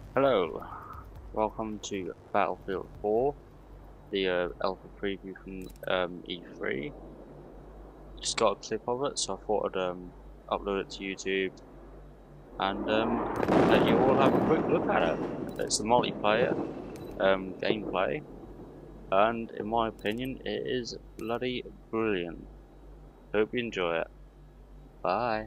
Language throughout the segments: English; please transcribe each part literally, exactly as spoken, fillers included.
Hello, welcome to Battlefield four, the uh, alpha preview from um, E three. Just got a clip of it, so I thought I'd um, upload it to YouTube and um, let you all have a quick look at it. It's the multiplayer um, gameplay, and in my opinion, it is bloody brilliant. Hope you enjoy it. Bye.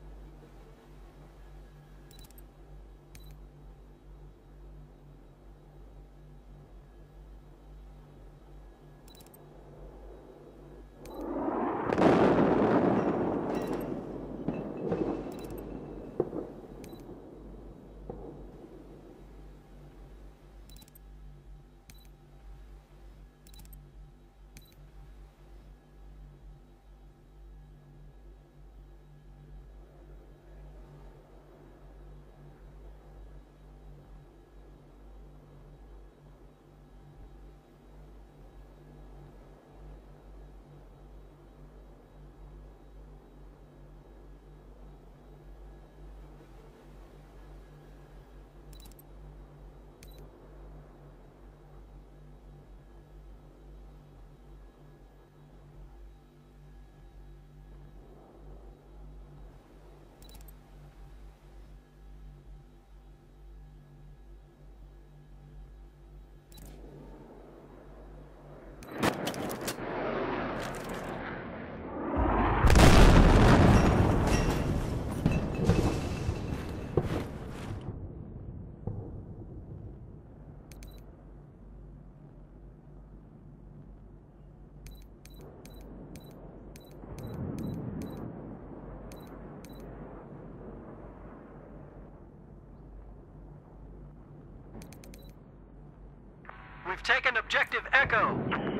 We've taken objective Echo.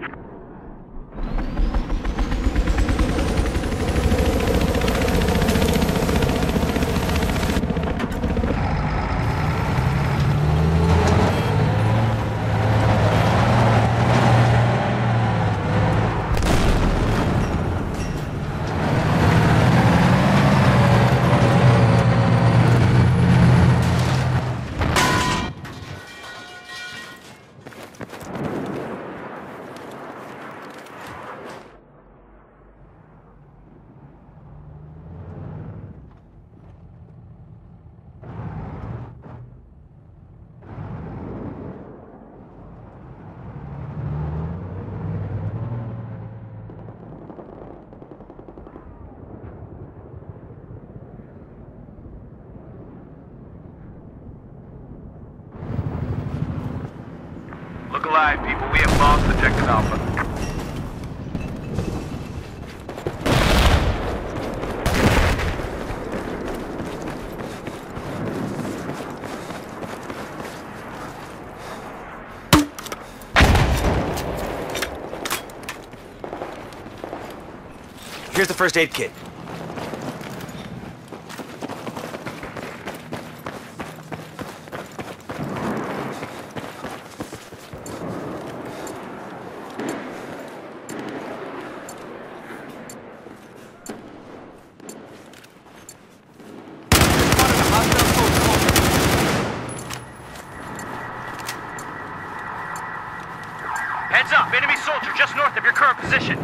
Look alive, people. We have lost objective Alpha. Here's the first aid kit. Heads up, enemy soldier just north of your current position.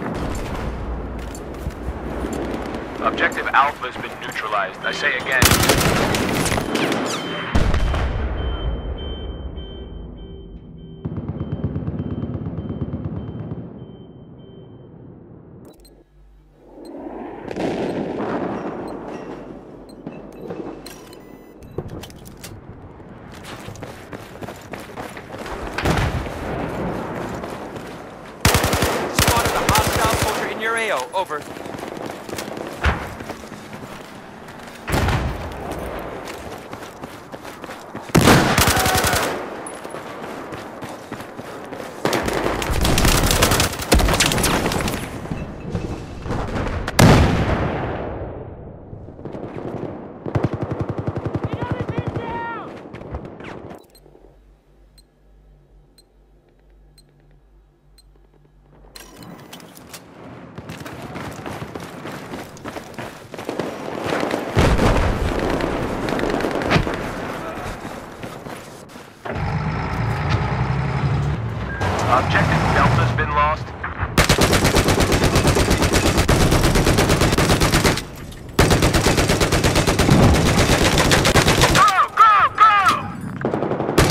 Objective Alpha has been neutralized. I say again. Spotted a hostile soldier in your A O. Over. Objective Delta's been lost. Go, go, go!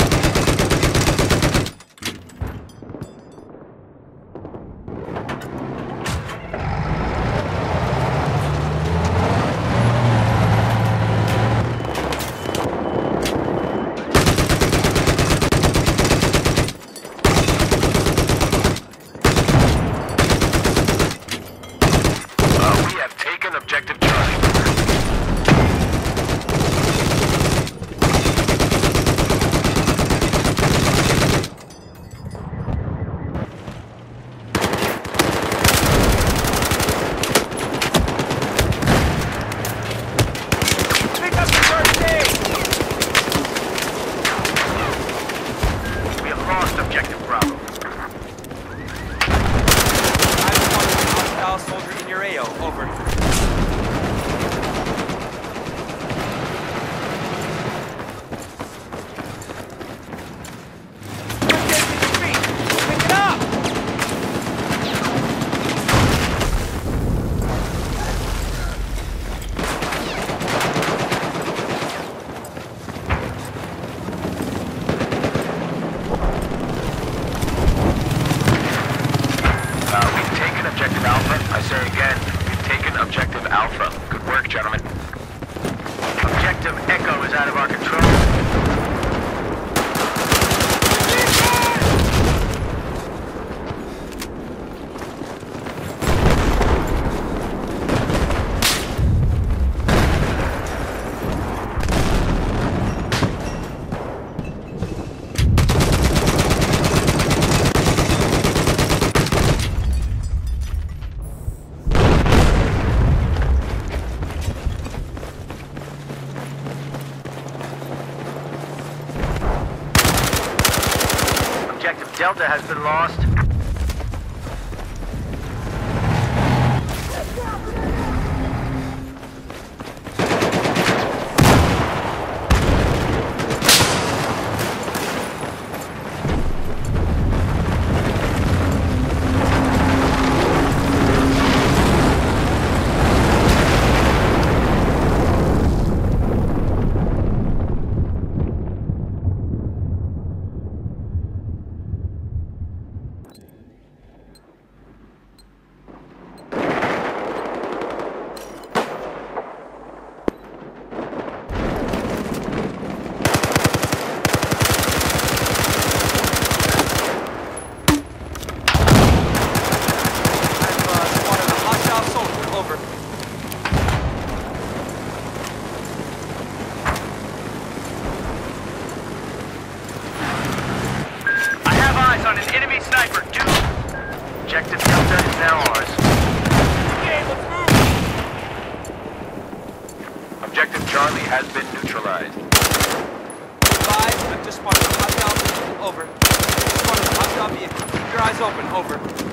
Uh, we have taken objective Charlie. Pick up the first aid! We have lost objective Bravo. I'm calling a hostile soldier in your A O. Over. First aid to the street! Pick it up! Uh, we've taken objective Alpha. I say again, we've taken objective Alpha. Good work, gentlemen. Objective Echo is out of our control. Objective Delta has been lost. On an enemy sniper, dude. Objective Delta is now ours. Okay, let's move! Objective Charlie has been neutralized. Five, I've just spotted a hostile vehicle. Over. Spotted a hostile vehicle. Keep your eyes open. Over.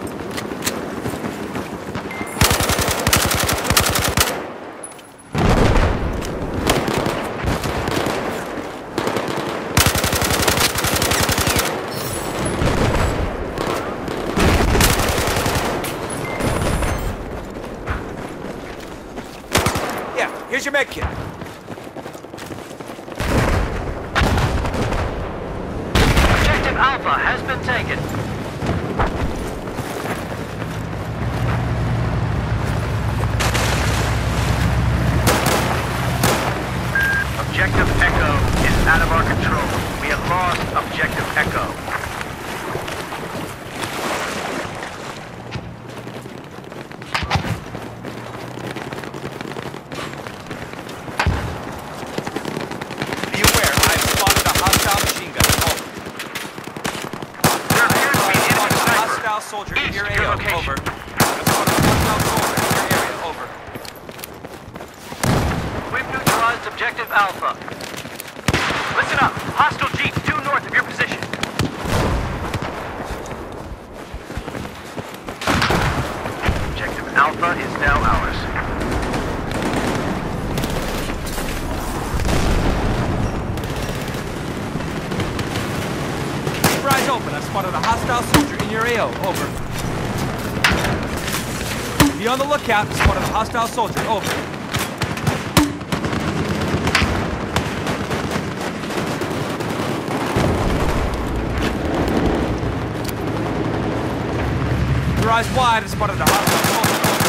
Here's your med kit. Objective Alpha has been taken. Objective Echo is out of our control. We have lost Objective Echo. Soldier in your East, your A O. location. Over. I've spotted a hostile soldier in your area. Over. We've neutralized Objective Alpha. Listen up. Hostile jeep due north of your position. Objective Alpha is now ours. Keep your eyes open. open. I've spotted a hostile soldier in your A O. Over. Be on the lookout. I've spotted a hostile soldier. Over. Your eyes wide. I've spotted a hostile soldier.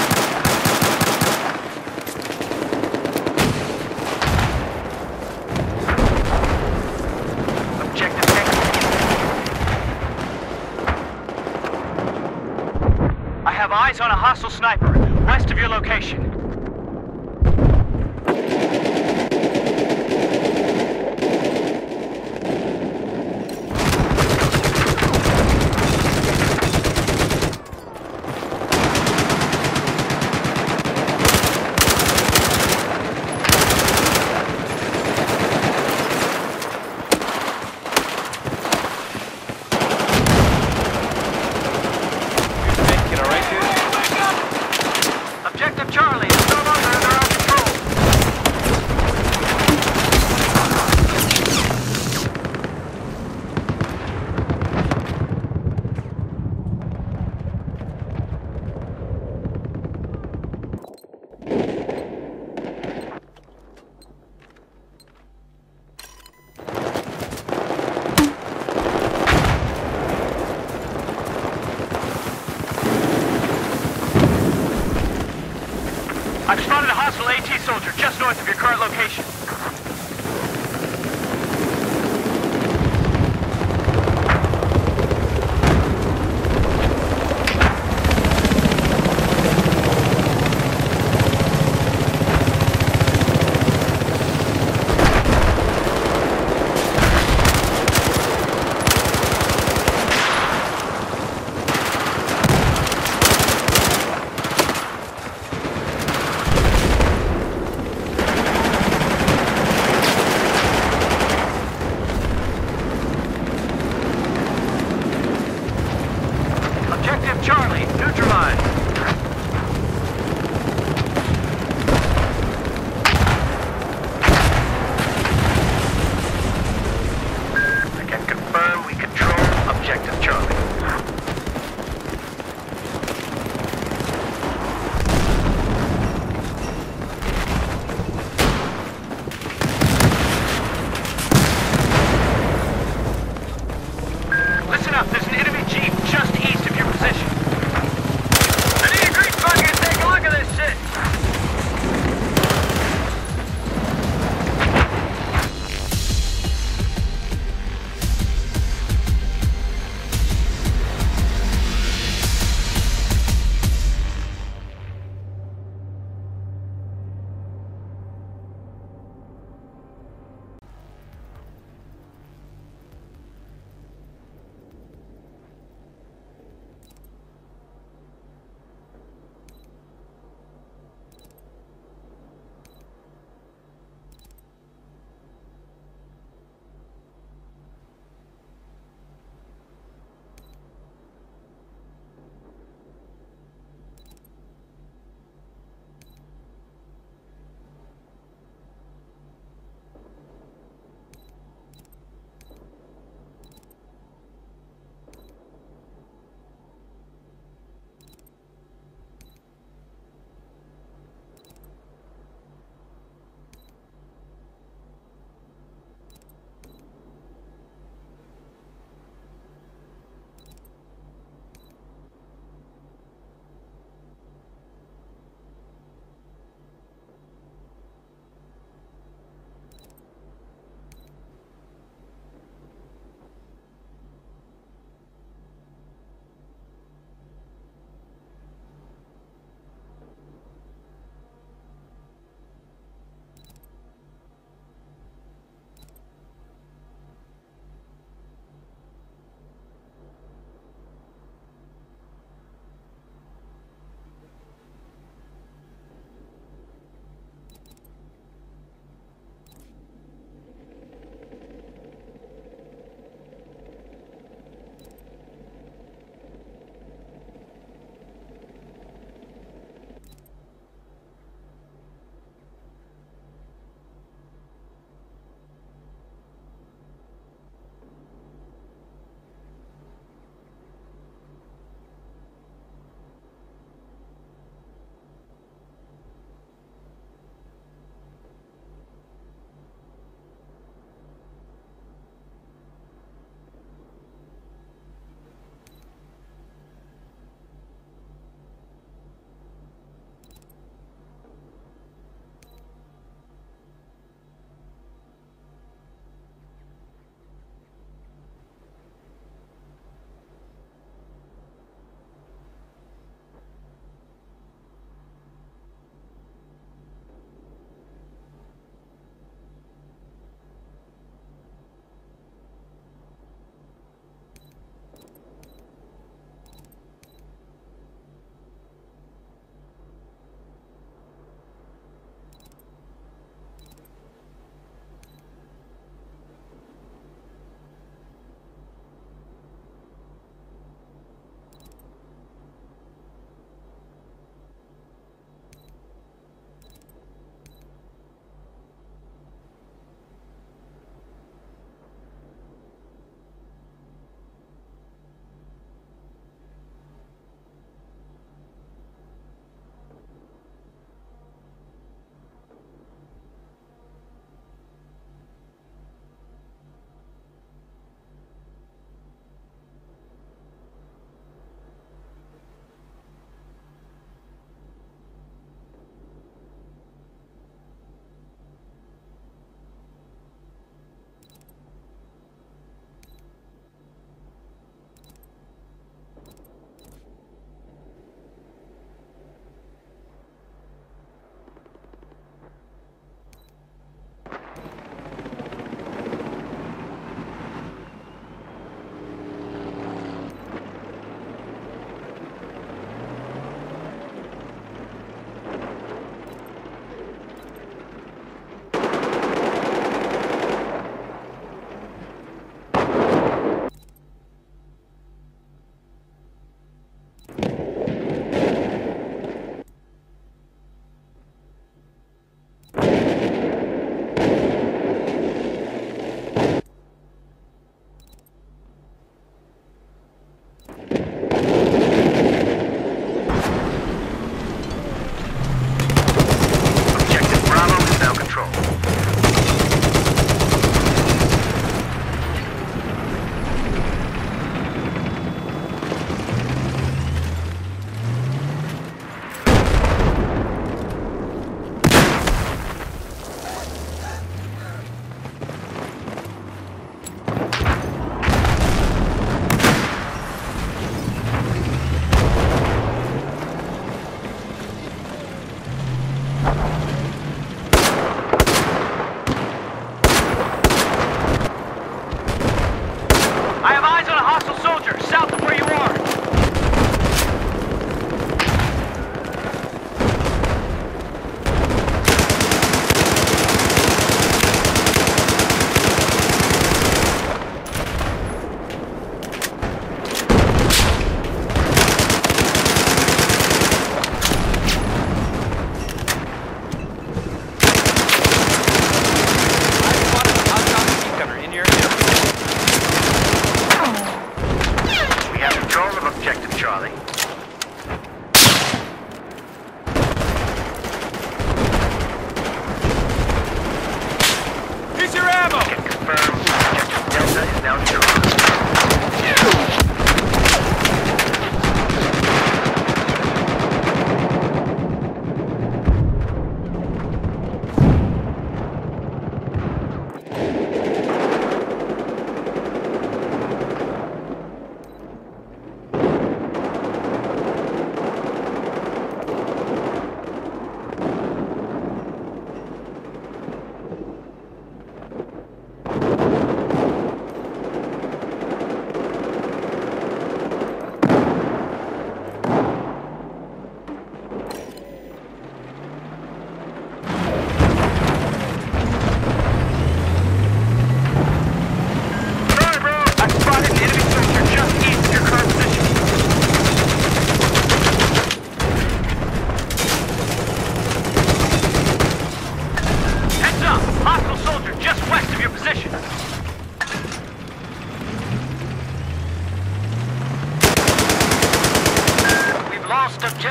Eyes on a hostile sniper, west of your location. I've spotted a hostile AT soldier just north of your current location.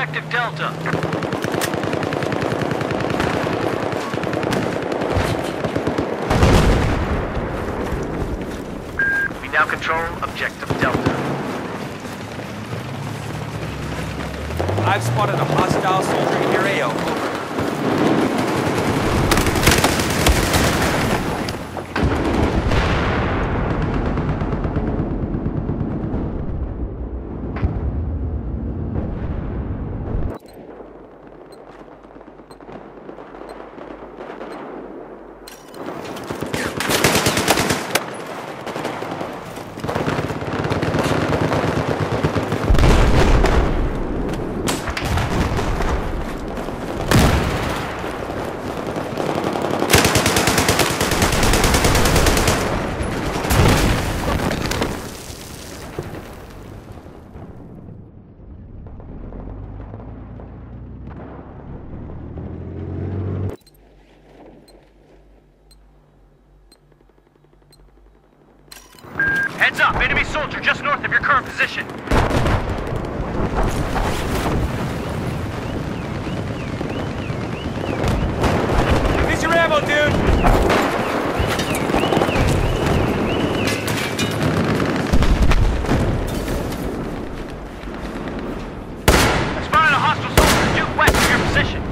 objective Delta. We now control objective Delta. I've spotted a hostile soldier in your A O. Over. Heads up, enemy soldier just north of your current position. Use your ammo, dude! I spotted a hostile soldier due west of your position.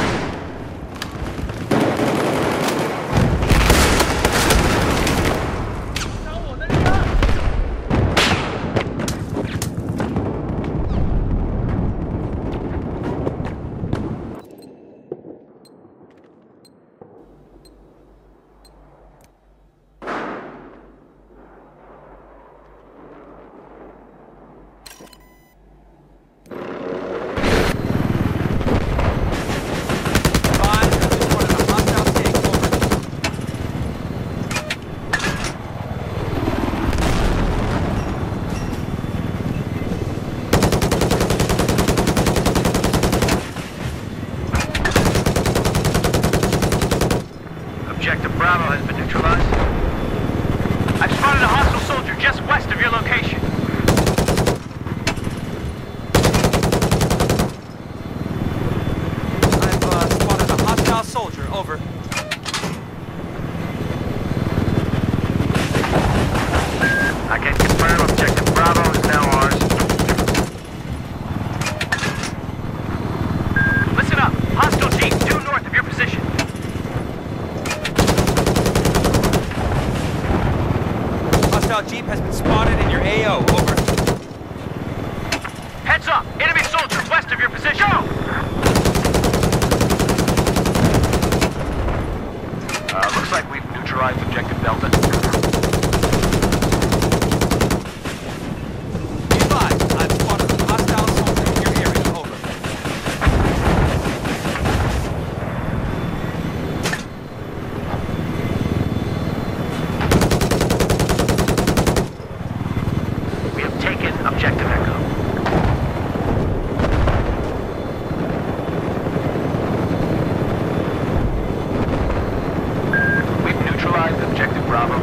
Objective Bravo has been neutralized. I've spotted a hostile soldier just west of your location. I've uh, spotted a hostile soldier. Over. I can confirm Objective Bravo is now ours. Listen up. Hostile jeep due north of your position. Hostile jeep has been spotted in your A O. Over. Heads up! Enemy soldier west of your position! Go! Uh, looks like we've neutralized Objective Delta. Be advised, I've spotted a hostile soldier in your area. Over. We have taken Objective Echo. We've neutralized Objective Bravo.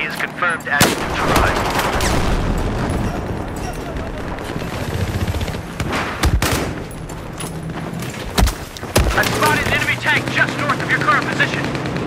He is confirmed as neutralized. I've spotted an enemy tank just north of your current position.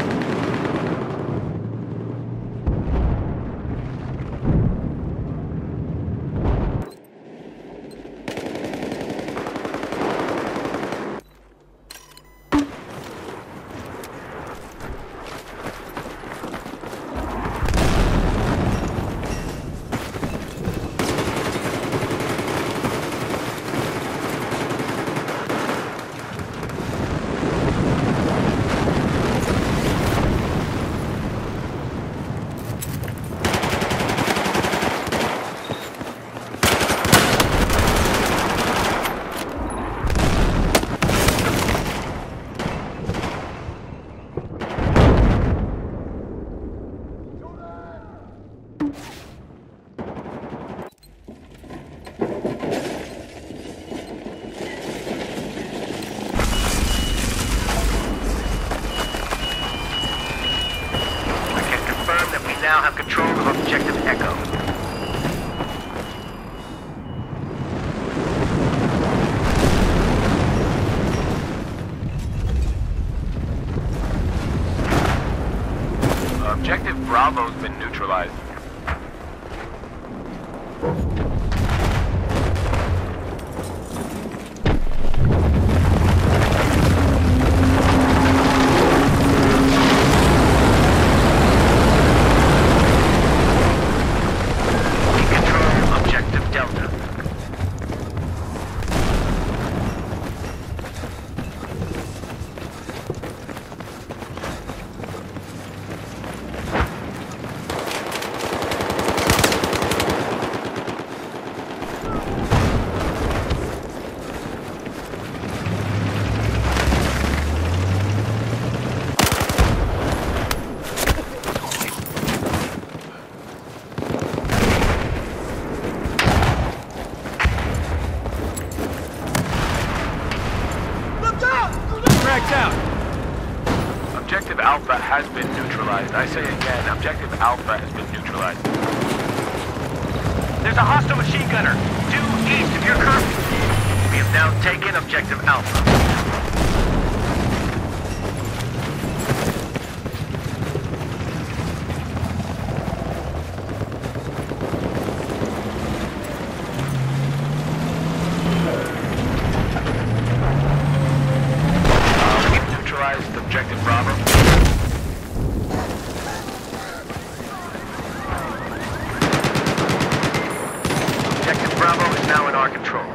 Now have control of Objective Echo. Objective Bravo's been neutralized. Objective Alpha has been neutralized. I say again, Objective Alpha has been neutralized. There's a hostile machine gunner due east of your current. We have now taken Objective Alpha. Objective Bravo. Objective Bravo is now in our control.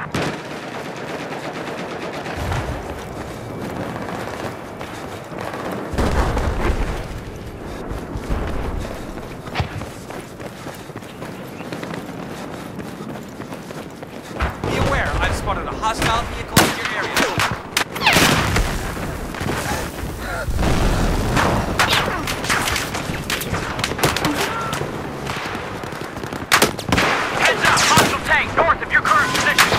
Be aware, I've spotted a hostile vehicle in your area. North of your current position.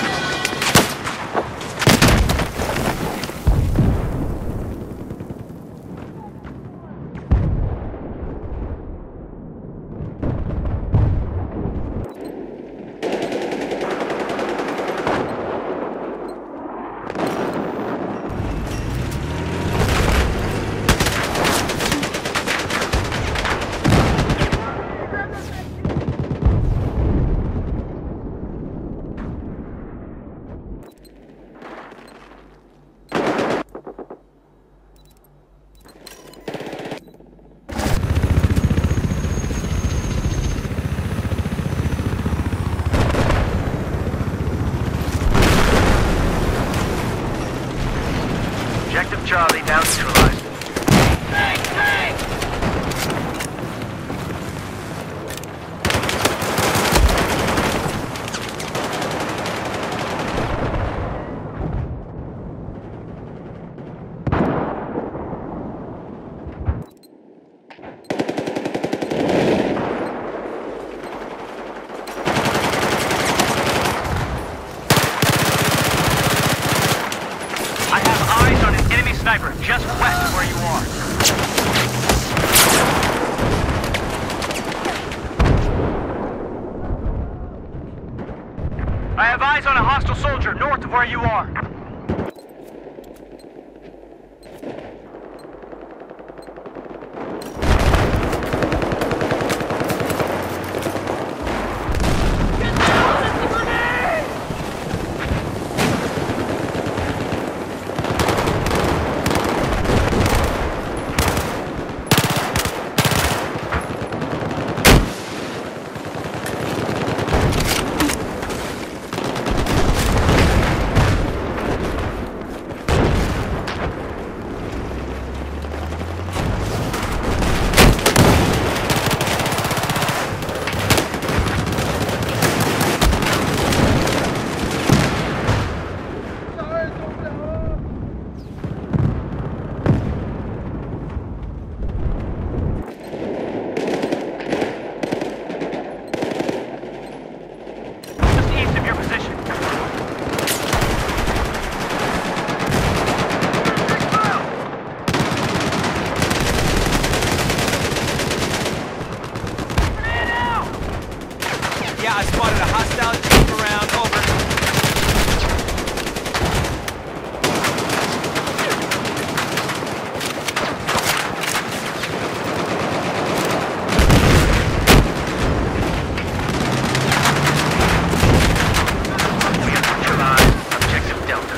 Objective Charlie now neutralized. Tank, tank! Sniper, just west of where you are. eyes on a hostile soldier north of where you are. Yeah, I spotted a hostile jeep around. Over. We have neutralized objective Delta.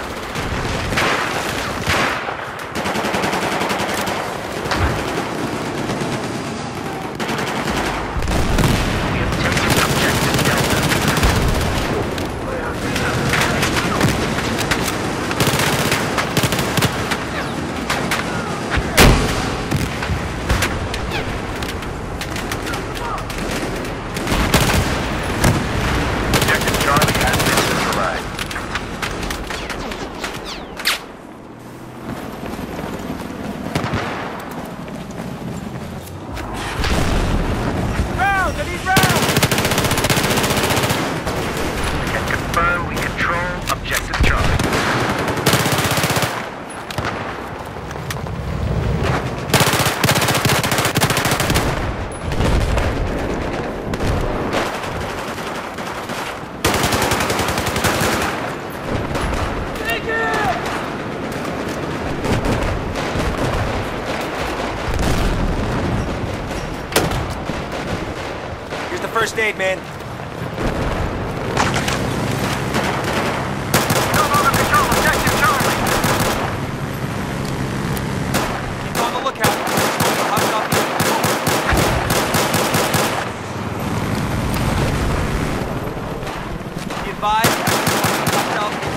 We have taken objective Delta. Objective Charlie has been neutralized. Round! I need round! We can confirm we control objective Charlie. Here's the first aid, man. Control objective Charlie. Keep on the lookout. Hostile vehicle. Be advised. Hostile vehicle.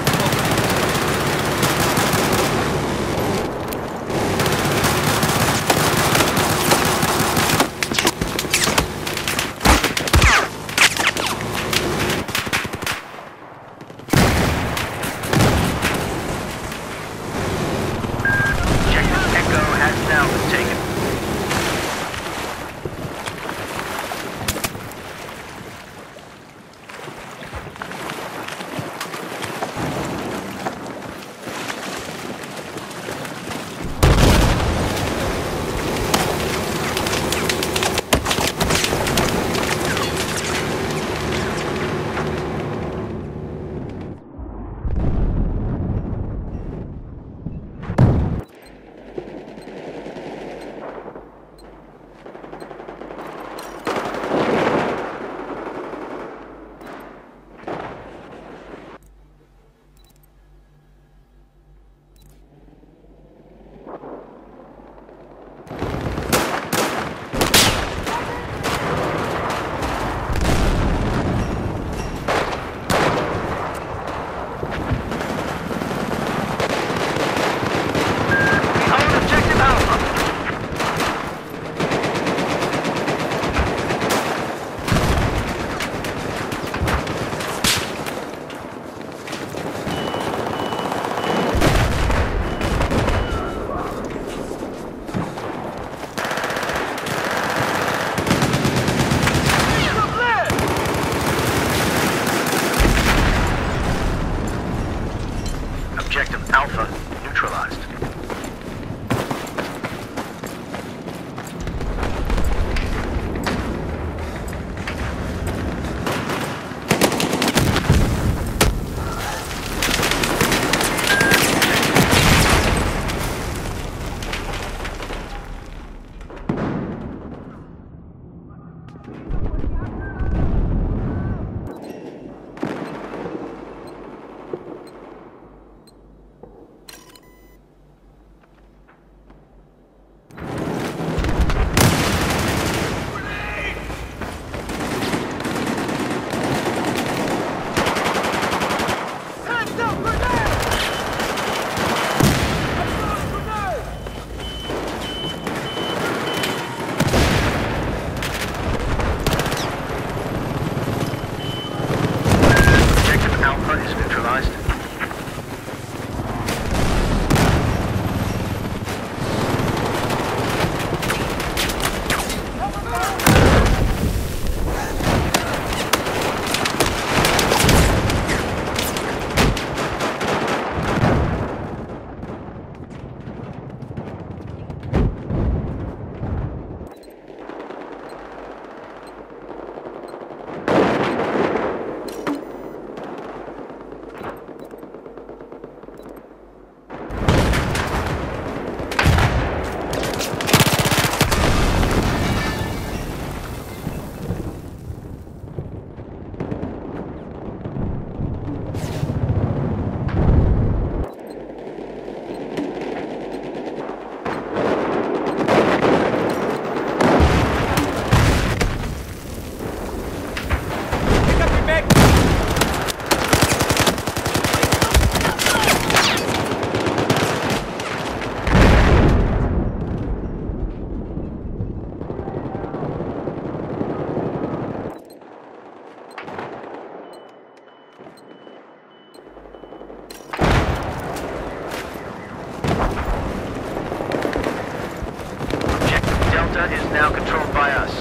Objective Delta is now controlled by us.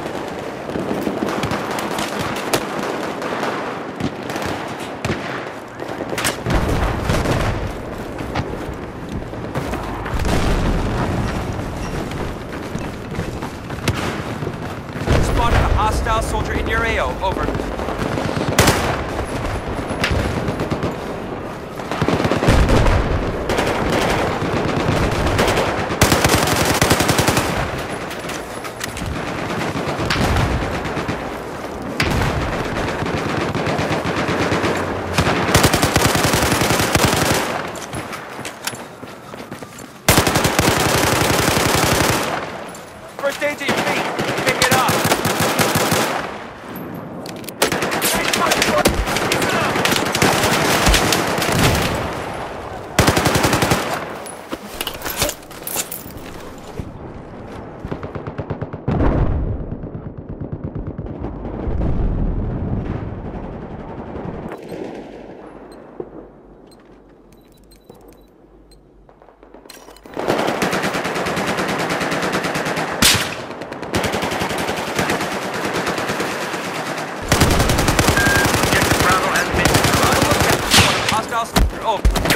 Spotted a hostile soldier in your A O. Over. First aid to your feet. Pick it up. Oh.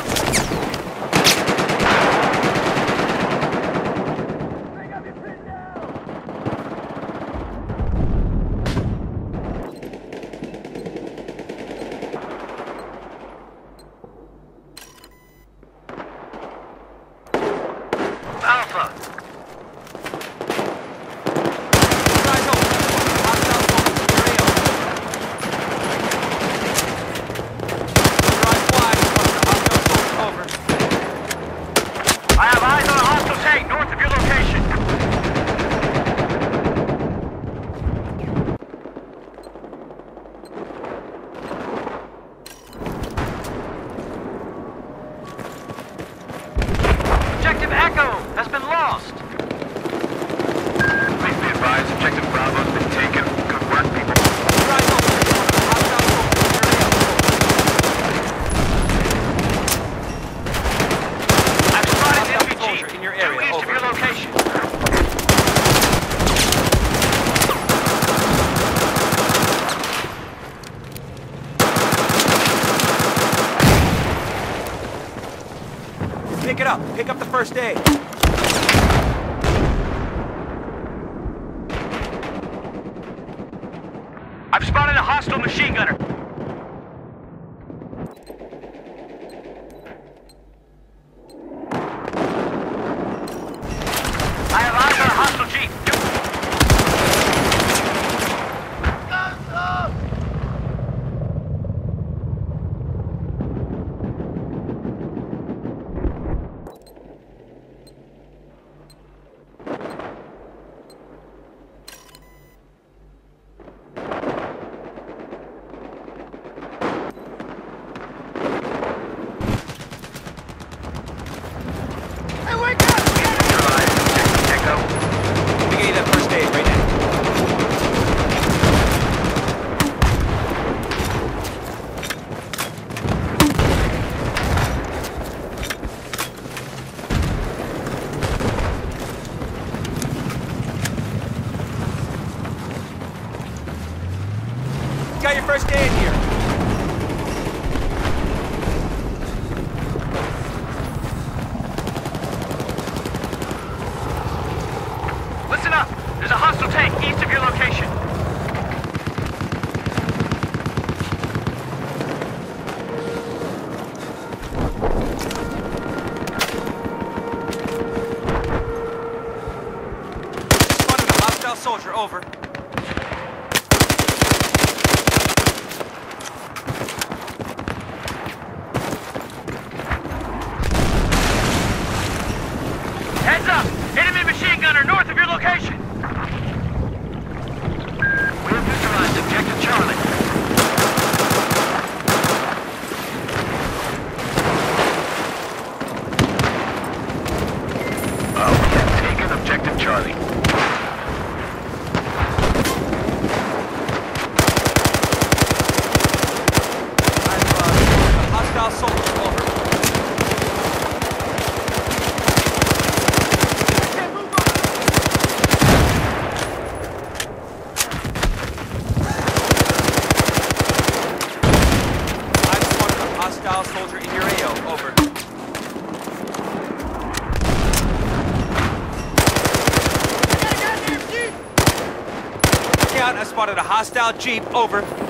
Alpha. I have eyes on a hostile tank north of your location. Objective Echo has been lost. Please be advised, Objective Bravo has been taken. Good work, people. I've spotted an M P G in your area. due east Over. of your location. Pick it up. Pick up the first aid. I've spotted a hostile machine gunner. I have eyes on a hostile jeep. We get you that first aid right now. Got your first aid here. Listen up. There's a hostile tank east of your location. Spotted a hostile soldier. Over. Heads up! Enemy machine gunner north of your location. We've neutralized Objective Charlie. Oh, we have taken Objective Charlie. I've uh, a hostile soldier. Over. out. I spotted a hostile Jeep. Over.